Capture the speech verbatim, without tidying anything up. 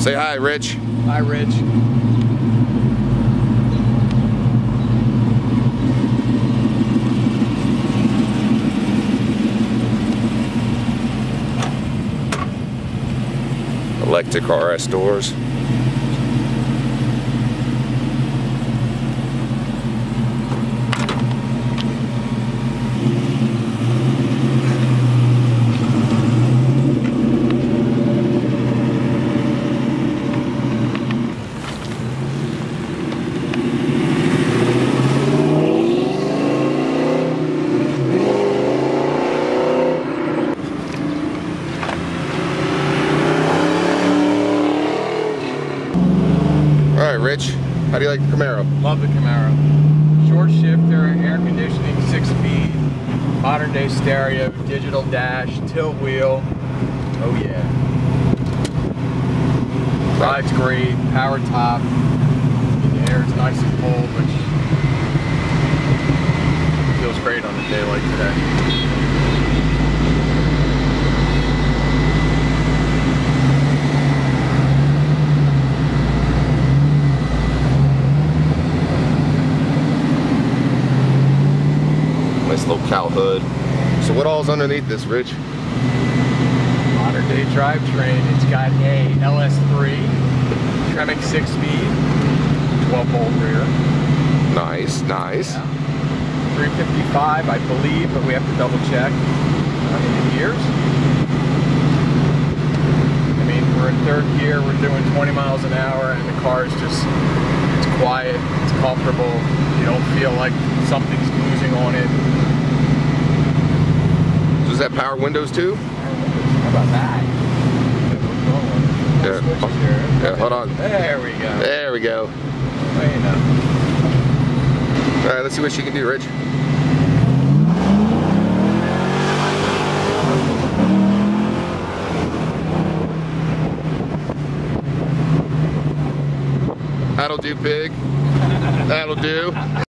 Say hi, Rich. Hi, Rich. Electric R S doors. Rich, how do you like the Camaro? Love the Camaro. Short shifter, air conditioning, six speed, modern day stereo, digital dash, tilt wheel. Oh yeah. Ride's great, power top. The air is nice and cold, which feels great on a day like today. Nice little cowl hood. So what all's underneath this, Rich? Modern day drivetrain. It's got a L S three Tremec six speed, twelve volt rear. Nice, nice. Yeah. three fifty-five, I believe, but we have to double check uh, in the gears. I mean, we're in third gear, we're doing twenty miles an hour, and the car is just, it's quiet, it's comfortable. You don't feel like something's losing on it. Does that power windows too? How about that? Yeah. Yeah, hold on. There we go. There we go. Well, you know. All right, let's see what she can do, Rich. That'll do, pig. That'll do.